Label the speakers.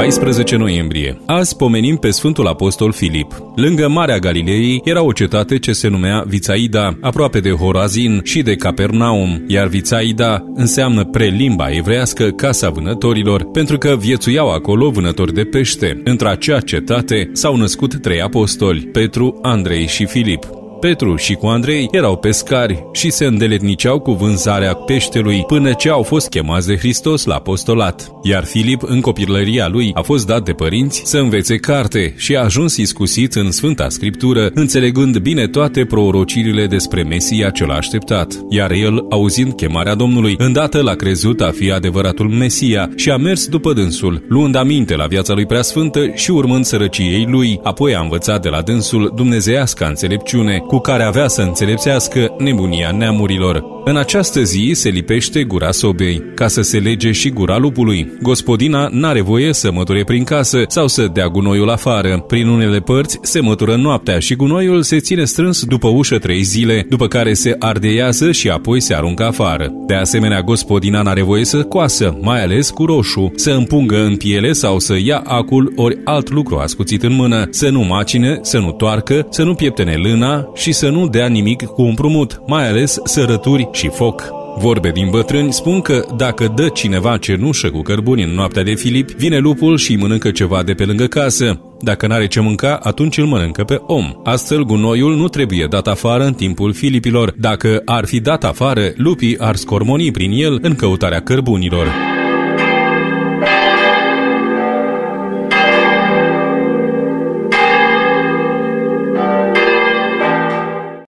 Speaker 1: 14 noiembrie. Azi pomenim pe Sfântul Apostol Filip. Lângă Marea Galilei era o cetate ce se numea Vițaida, aproape de Horazin și de Capernaum, iar Vițaida înseamnă prelimba evrească Casa Vânătorilor, pentru că viețuiau acolo vânători de pește. Într-acea cetate s-au născut 3 apostoli, Petru, Andrei și Filip. Petru și cu Andrei erau pescari și se îndeletniceau cu vânzarea peștelui până ce au fost chemați de Hristos la apostolat. Iar Filip, în copilăria lui, a fost dat de părinți să învețe carte și a ajuns iscusit în Sfânta Scriptură, înțelegând bine toate prorocirile despre Mesia cel așteptat. Iar el, auzind chemarea Domnului, îndată l-a crezut a fi adevăratul Mesia și a mers după dânsul, luând aminte la viața lui preasfântă și urmând sărăciei lui, apoi a învățat de la dânsul dumnezeiasca înțelepciune, cu care avea să înțelepțească nebunia neamurilor. În această zi se lipește gura sobei, ca să se lege și gura lupului. Gospodina n-are voie să măture prin casă sau să dea gunoiul afară. Prin unele părți se mătură noaptea și gunoiul se ține strâns după ușă 3 zile, după care se ardeiază și apoi se aruncă afară. De asemenea, gospodina n-are voie să coasă, mai ales cu roșu, să împungă în piele sau să ia acul ori alt lucru ascuțit în mână, să nu macine, să nu toarcă, să nu pieptene lâna și să nu dea nimic cu împrumut, mai ales sărături și foc. Vorbe din bătrâni spun că dacă dă cineva cenușă cu cărbuni în noaptea de Filip, vine lupul și îi mănâncă ceva de pe lângă casă. Dacă n-are ce mânca, atunci îl mănâncă pe om. Astfel, gunoiul nu trebuie dat afară în timpul Filipilor. Dacă ar fi dat afară, lupii ar scormoni prin el în căutarea cărbunilor.